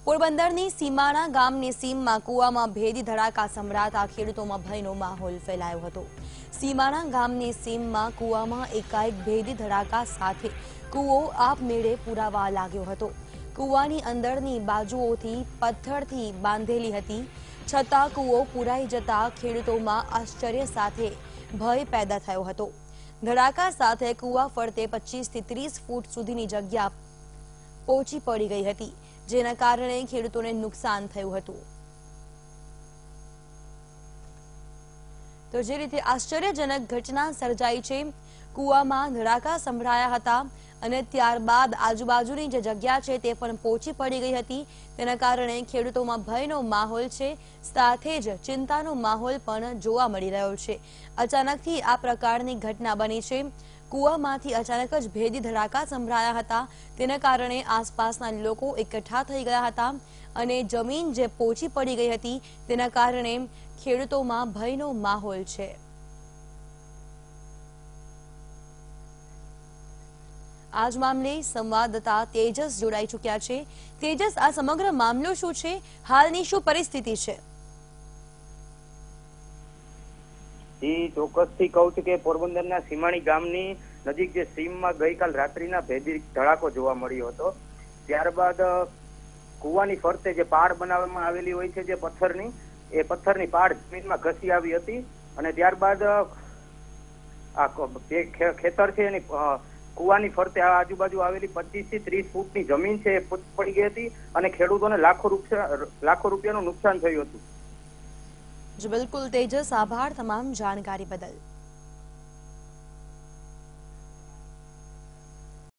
પોરબંદરની સીમાણા ગામની સીમમાં કૂવામાં ભેદી ધડાકા સંભળાતા ખેડૂતોમાં ભયનો માહોલ ફેલાયો હતો। સીમાણા ગામની સીમમાં કૂવામાં એકાએક ભેદી ધડાકા સાથે કૂવો આપમેળે પુરાવા લાગ્યો હતો। કૂવાની અંદરની બાજુઓથી પથ્થરથી બાંધેલી હતી, છતાં કૂવો પુરાઈ જતા ખેડૂતોમાં આશ્ચર્ય સાથે ભય પેદા થયો હતો। ધડાકા સાથે કૂવા ફરતે 25 થી 30 ફૂટ સુધીની જગ્યા પોચી પડી ગઈ હતી, જેના કારણે ખેડૂતોને નુકસાન થયું હતું। તો જે રીતે આશ્ચર્યજનક ઘટના સર્જાઈ છે, કૂવામાં ધડાકા સંભળાયા હતા અને ત્યારબાદ આજુબાજુની જે જગ્યા છે તે પણ પોચી પડી ગઈ હતી। તેના કારણે ખેડૂતોમાં ભયનો માહોલ છે, સાથે જ ચિંતાનો માહોલ પણ જોવા મળી રહ્યો છે। અચાનકથી આ પ્રકારની ઘટના બની છે। કૂવામાંથી અચાનક જ ભેદી ધડાકા સંભળાયા હતા, તેના કારણે આસપાસના લોકો એકઠા થઈ ગયા હતા અને જમીન જે પોચી પડી ગઈ હતી તેના કારણે ખેડૂતોમાં ભયનો માહોલ છે। આજ મામલે સંવાદદાતા તેજસ જોડાઈ ચૂક્યા છે। તેજસ, આ સમગ્ર મામલો શું છે? હાલની શું પરિસ્થિતિ છે? ચોક્કસથી કહું છું કે પોરબંદરના સીમાણી ગામની નજીક જે સીમમાં ગઈકાલ રાત્રિના ભેદી ધડાકો જોવા મળ્યો હતો। ત્યારબાદ કૂવાની ફરતે જે પાડ બનાવવામાં આવેલી હોય છે, જે પથ્થરની પાડ જમીનમાં ઘસી આવી હતી અને ત્યારબાદ આ ખેતર છે એની કૂવાની ફરતે આજુબાજુ આવેલી 25 થી 30 ફૂટની જમીન છે એ પડી ગઈ હતી અને ખેડૂતોને લાખો રૂપિયાનું નુકસાન થયું હતું। બિલકુલ તેજસ, આભાર તમામ જાણકારી બદલ।